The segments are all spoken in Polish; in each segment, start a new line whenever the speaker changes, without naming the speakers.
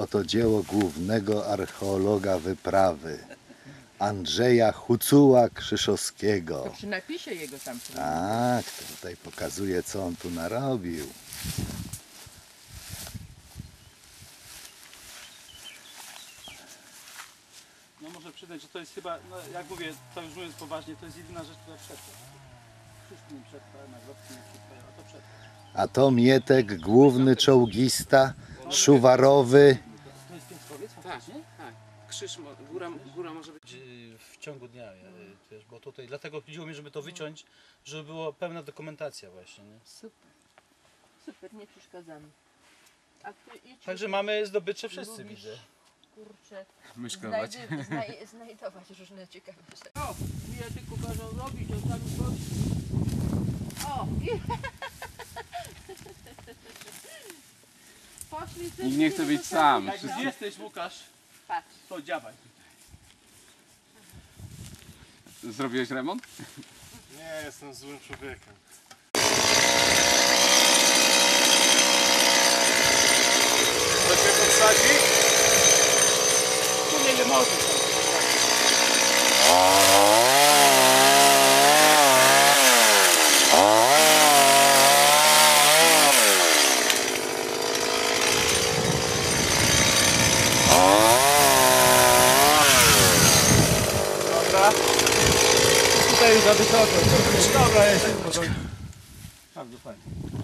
oto dzieło głównego archeologa wyprawy, Andrzeja Hucuła-Krzyszowskiego.
To przy napisie jego tam.
Tak, to tutaj pokazuje, co on tu narobił.
No może przyznać, że to jest chyba, no jak mówię, to już mówiąc poważnie, to jest jedyna rzecz, która przetrwa. Wszystkim nie przetrwa, Nagrodzki nie przetrwa, a to przetrwa.
A to Mietek, główny czołgista, szuwarowy.
To jest Piątkowiec faktycznie?
Tak. Krzyż, góra może być
W ciągu dnia, wiesz, bo tutaj, dlatego chodziło mi, żeby to wyciąć, żeby była pełna dokumentacja właśnie, nie?
Super. Super, nie przeszkadzamy. A ty idź.
Także mamy zdobycze wszyscy,
Lubisz,
widzę.
kurczę,
myszkować.
znajdować różne ciekawe rzeczy.
O, ja tylko każą robić, to tam coś. O, poszli sobie.
Nikt nie chce być sam.
Jak gdzie jesteś, Łukasz,
Patrz.
to działaj.
Zrobiłeś remont?
Nie, jestem złym człowiekiem. To się podsadzi?
Tu nie może. Dobra. Tutaj już za wysoko. Dobra, jest. Bardzo fajnie.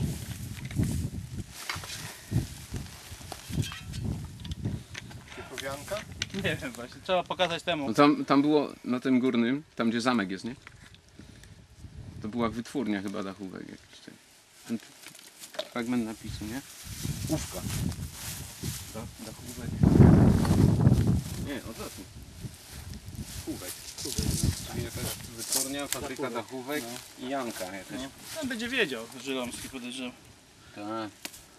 Piekowianka?
Nie wiem właśnie, trzeba pokazać temu.
No tam było na tym górnym, tam gdzie zamek jest, nie? To była wytwórnia chyba dachówek jakiś. Ten fragment napisu, nie?
Łówka.
Dachówek. Nie, odwrotnie. Chówek. Czyli jakaś wytwórnia, fabryka dachówek i Janka jakaś.
No. On będzie wiedział, Żylomski podejrzewał.
Tak.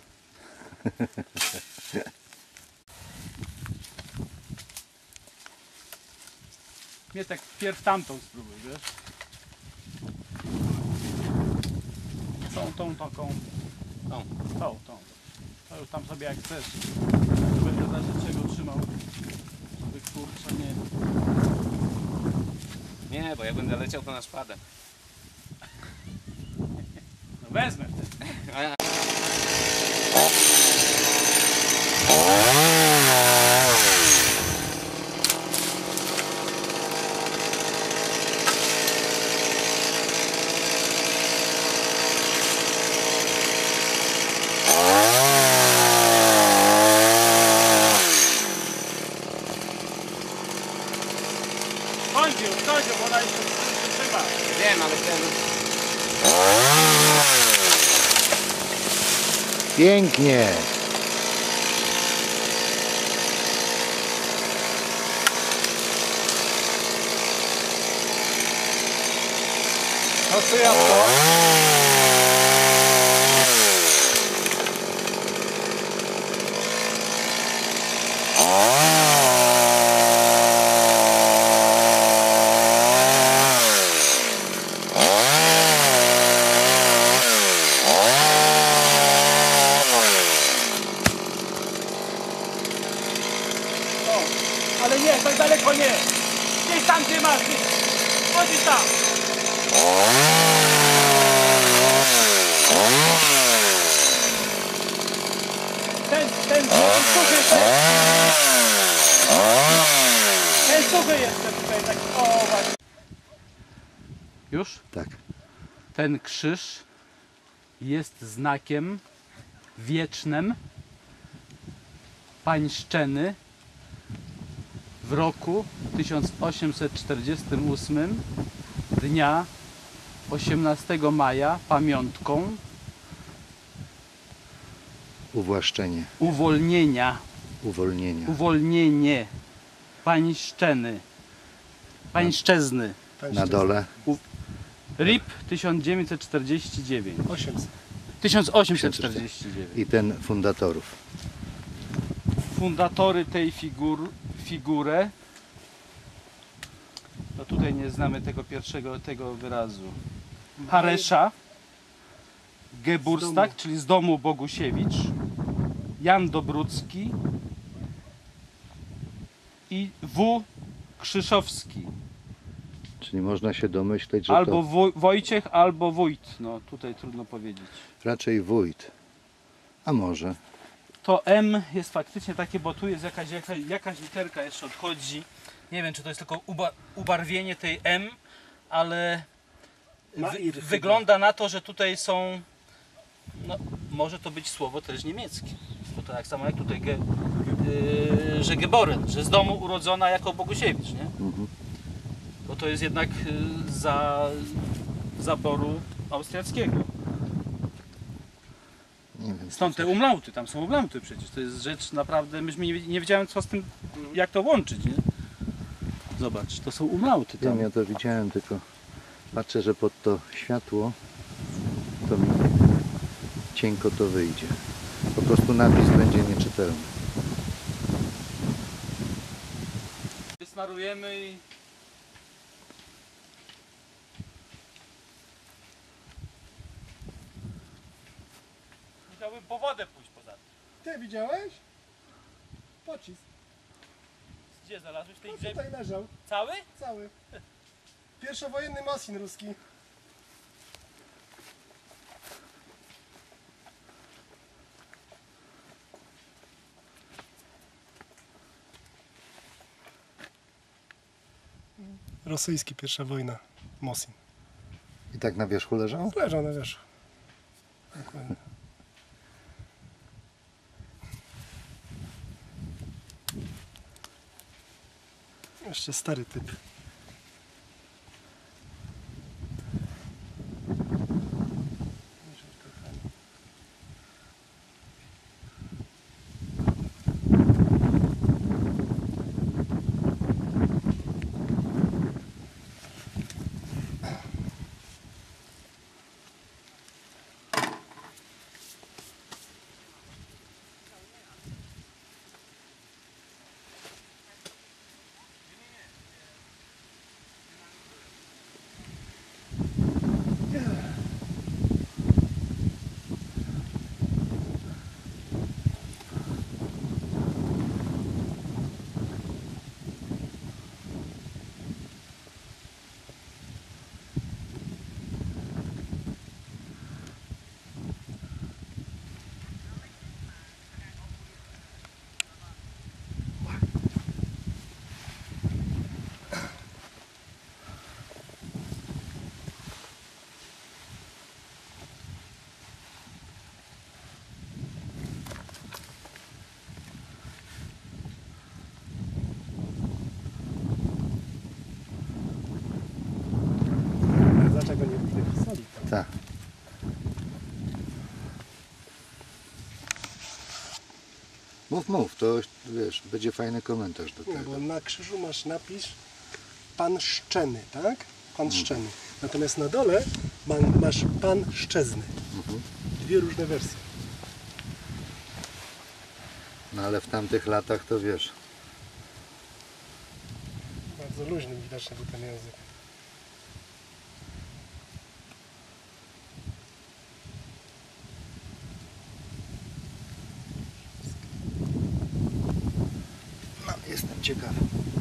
Mnie tak wpierw tamtą spróbuj, wiesz? Tą taką. Tą. To już tam sobie jak chcesz. Ja będę w razie czego trzymał. Żeby kurczę nie...
Nie, bo ja będę leciał to na szpadę.
No wezmę wtedy. Kończy, bo ona jeszcze trzyma.
Wiem, ale ten...
Pięknie.
No co ja to? Ale nie, tak daleko nie. Gdzieś tam, gdzie masz. Chodzisz tam. Ten suchy jest. Ten suchy jest tutaj taki. O właśnie. Już?
Tak.
Ten krzyż jest znakiem wiecznym pańszczeny w roku 1848 dnia 18 maja pamiątką
Uwłaszczenie,
uwolnienie pańszczeny, pańszczezny.
na dole.
RIP 1949.
800.
1849.
I ten fundatorów.
Fundatory tej figury. No tutaj nie znamy tego wyrazu. Haresza Geburstak, czyli z domu Bogusiewicz, Jan Dobrucki, i W. Krzyszowski.
Czyli można się domyśleć, że
Albo
to
Wojciech, albo Wójt. No tutaj trudno powiedzieć.
raczej wójt. A może?
To M jest faktycznie takie, bo tu jest jakaś literka jeszcze odchodzi. Nie wiem, czy to jest tylko ubarwienie tej M, ale wygląda na to, że tutaj są, no, może to być słowo też niemieckie. To tak samo jak tutaj, że geboren, że z domu urodzona jako Bogusiewicz, nie?
Mhm.
Bo to jest jednak zaboru austriackiego.
Nie wiem.
Stąd te umlauty, tam są umlauty przecież. To jest rzecz naprawdę, myśmy nie wiedziałem co z tym, jak to łączyć, nie? Zobacz, to są umlauty tam.
Ja to widziałem, tylko patrzę, że pod to światło to mi cienko to wyjdzie. Po prostu napis będzie nieczytelny.
Wysmarujemy i... Musiałbym po wodę pójść poza tym.
Ty widziałeś? Pocisk.
Gdzie znalazłeś w tej
No
grze?
tutaj leżał.
Cały?
Cały. Pierwszowojenny Mosin ruski. Rosyjski, pierwsza wojna. Mosin.
I tak na wierzchu leżał?
Leżał na wierzchu. Dokładnie. Jeszcze stary typ. Dlaczego nie widać soli?
Tak. Mów, to wiesz, będzie fajny komentarz do
Nie,
tego.
bo na krzyżu masz napis Pan Szczeny, tak? Pan Szczeny. Natomiast na dole masz Pan Szczezny. Dwie różne wersje.
No ale w tamtych latach to wiesz.
Bardzo luźny widocznie był ten język.
No, jestem ciekawy.